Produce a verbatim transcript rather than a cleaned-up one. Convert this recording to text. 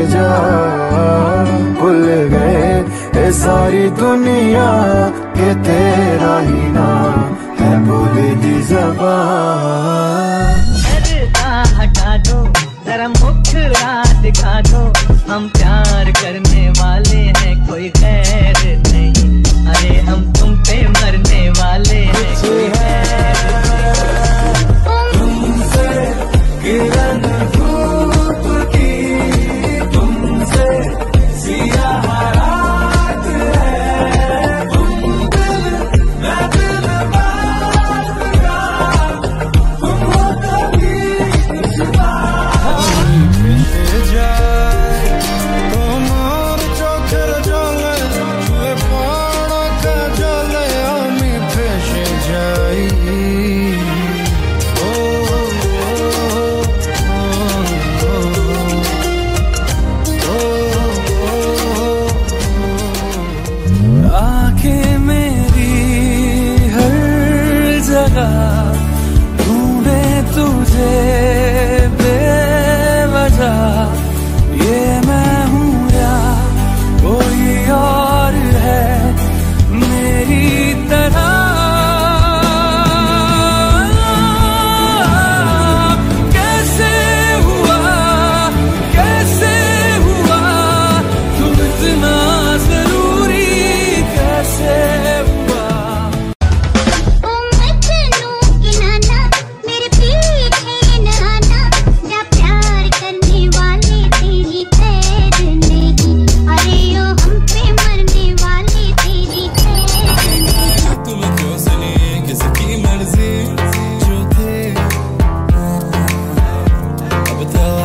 जा, भूल गए ये सारी दुनिया के तेरा ही नाम है बोले दी ज़बान। पर्दा हटा दो जरा मुखड़ा दिखा दो, हम प्यार करने वाले हैं कोई गैर नहीं, अरे हम तुम पे मरने वाले हैं कोई गैर नहीं। तुमसे किरण धूप की, तुमसे सियाह रात है, तुम दिल मैं दिल बात का, तुम हो कभी कुछ बात जाए তোমার চোখের জলে চুলে পড়া কাজলে আমি ভেসে যাই। ও आंखें मेरी हर जगह ढूंढे तुझे बेवजह, ये मैं हूँ या कोई और है मेरी तरह। कैसे हुआ कैसे हुआ तुम इतना जरूरी, कैसे हुआ। ओ मजनू के नाना मेरे पीछे न आना, जा प्यार करने वाले तेरी खैर नहीं, अरे ओ हम पे मरने वाले तेरी खैर नहीं। तुम क्यों सुनी किसकी मर्जी जो थे, अब तो